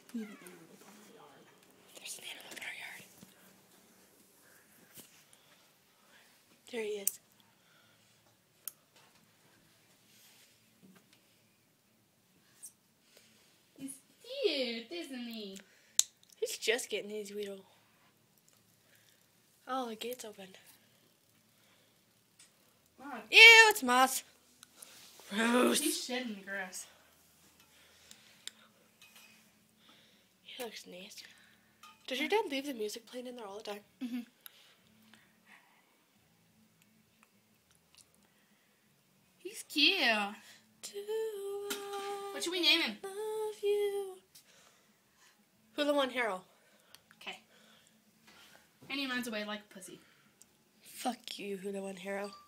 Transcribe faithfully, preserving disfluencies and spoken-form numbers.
There's an antelope in our yard. There's an antelope in our yard. There he is. He's cute, isn't he? He's just getting his Weedle. Oh, the gate's open. Wow. Ew, it's moss. Gross. He's shedding the grass. He looks nasty. Does your dad leave the music playing in there all the time? Mm-hmm. He's cute. What should we name him? Love you. Hula One Hero. Okay. And he runs away like a pussy. Fuck you, Hula One Hero.